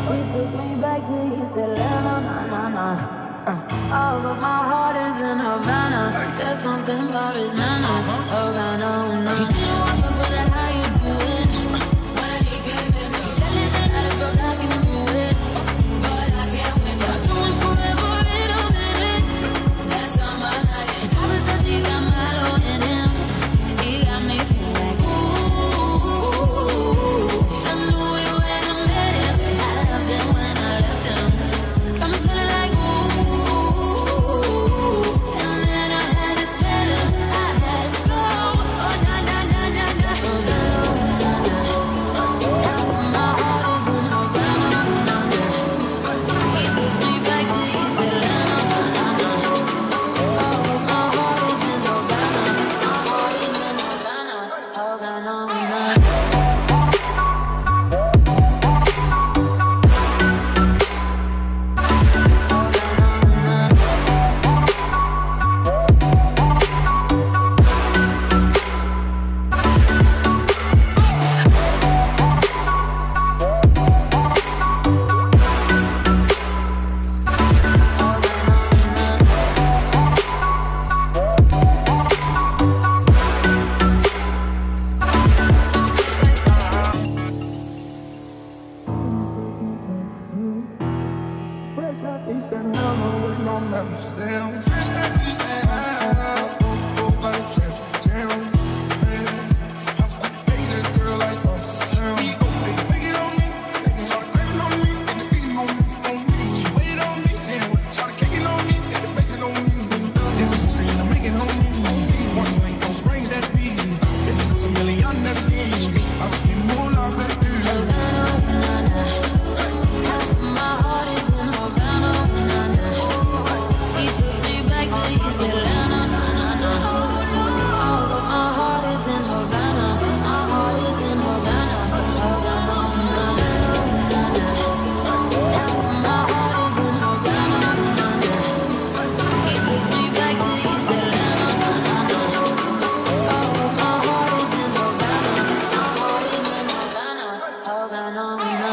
He took me back to East Atlanta, oh, but my heart is in Havana. There's something about his manners. Havana, he didn't walk up with that, how you doing? When he came in, he said there's a lot of girls I can do it, but I can't wait. I'll do it forever in a minute. That's on my night. And Papa says he got Milo in him. He got me feeling like ooh. I knew it when I met him. I loved him when I left him. I'm feeling like ooh. And then I had to tell him I had to go. Oh na na na na na. Oh na na na. My heart is in Havana, na na. He took me back to East Atlanta, na na. Oh, my heart is in Havana. My heart is in Havana, Havana, na. Fresh out East Atlanta with no members. Damn. My heart is in Havana, na na. He took me back to East Atlanta, na na na. Oh, but my heart is in Havana. My heart is in Havana, Havana, na na na. My heart is in Havana, na na. He took me back to East Atlanta, na na na. Oh, but my heart is in Havana. My heart is in Havana, Havana, na.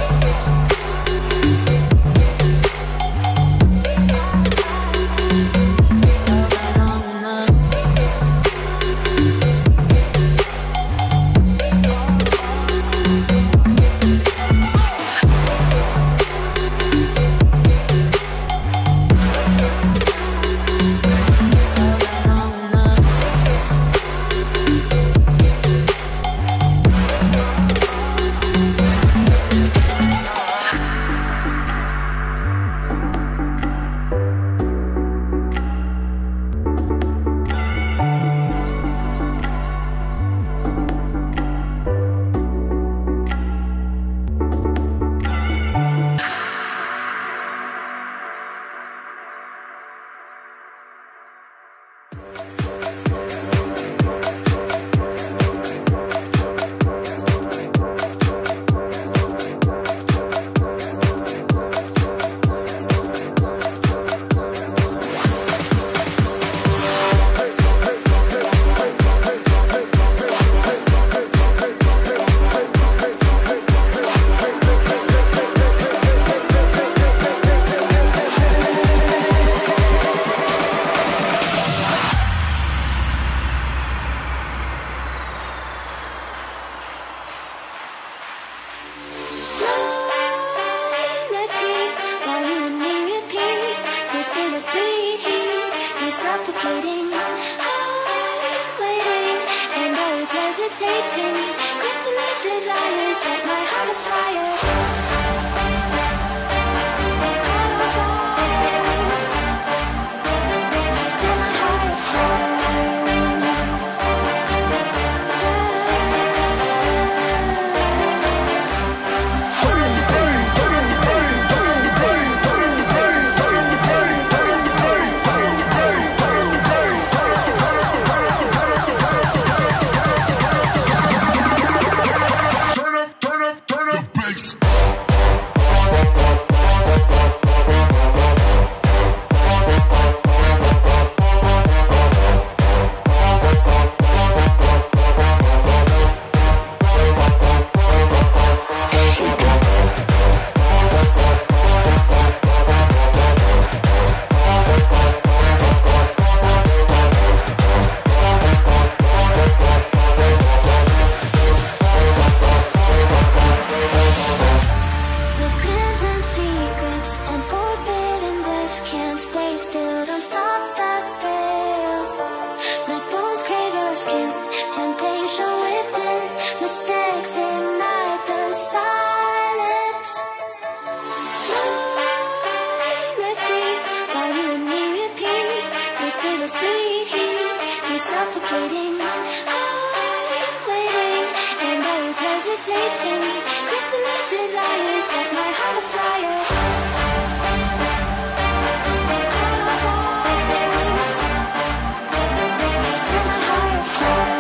Suffocating, I'm waiting, and always hesitating. Kryptonite desires set my heart afire. Heart on fire. Set my heart afire. Turn up the bass. sweet heat, you're suffocating. I'm waiting and always hesitating. Kryptonite desires set my heart afire. Heart on fire. Set my heart afire.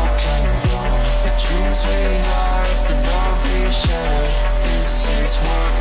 This is what